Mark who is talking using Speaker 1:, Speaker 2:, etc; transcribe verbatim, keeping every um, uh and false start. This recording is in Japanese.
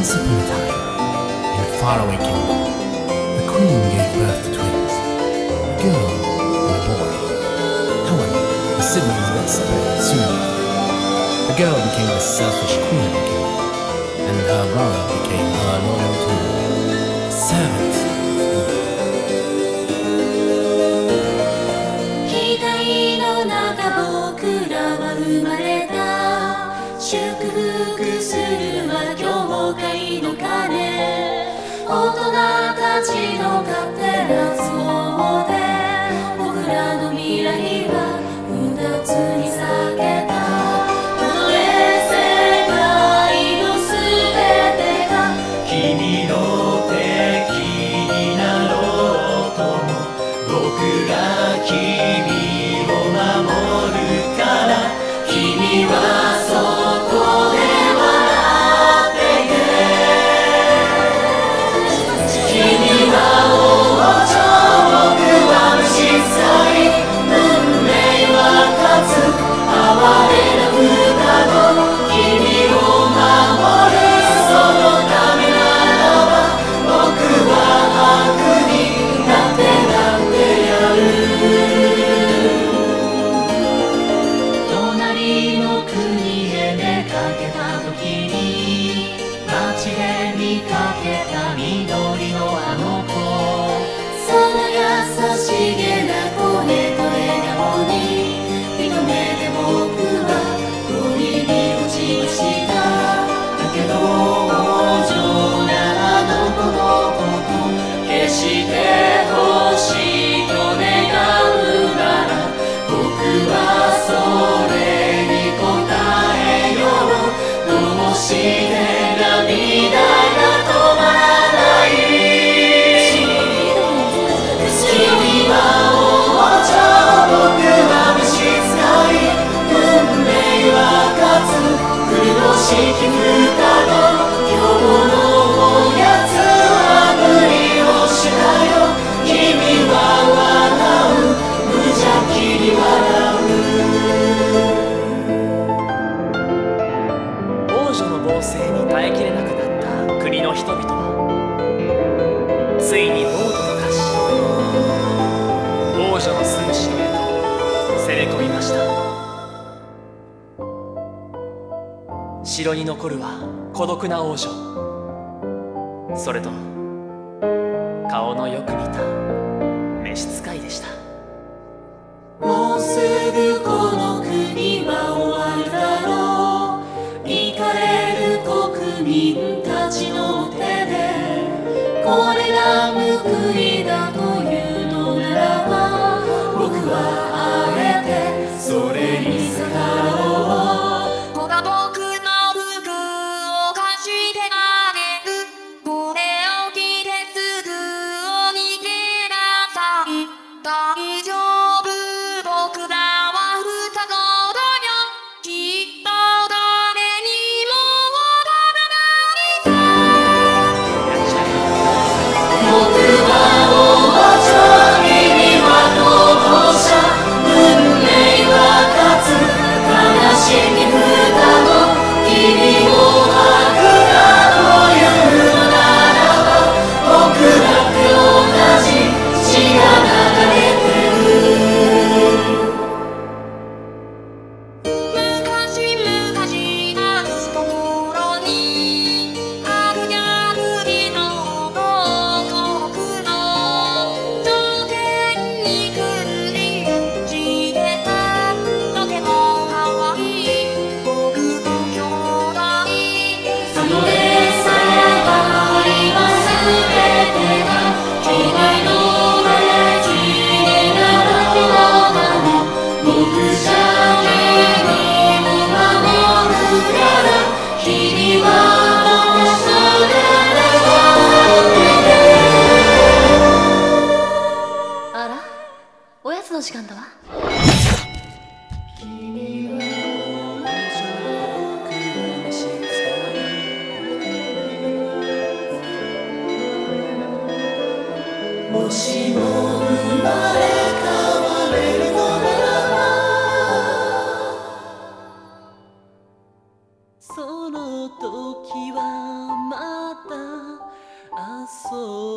Speaker 1: Once upon a time, in a faraway kingdom, the queen gave birth to twins, a girl and a boy. However, the siblings got separated soon enough. The girl became the selfish queen of the kingdom, and her brother became her loyal tool, servant of evil.
Speaker 2: 期待の中僕らは生まれた。祝福するは教会の鐘。大人たちの勝手な都合で僕らの未来は二つに裂けた。たとえ世界のすべてが君の敵になろうとも僕が君を守るから君はそこで
Speaker 3: 城に残るは孤独な王女、それと顔のよく似た召使いでした。
Speaker 2: もうすぐこの国は終わるだろう。イかれる国民たちの手でこれが報いだというのならば僕はあえてそれに逆らおう。時間だわ。もしも生まれ変われるのならばその時はま
Speaker 4: そう